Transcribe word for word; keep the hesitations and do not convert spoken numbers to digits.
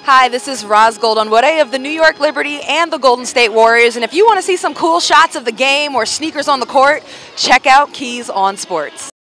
Hi, this is Roz Gold-Onwude of the New York Liberty and the Golden State Warriors. And if you want to see some cool shots of the game or sneakers on the court, check out Keez on Sports.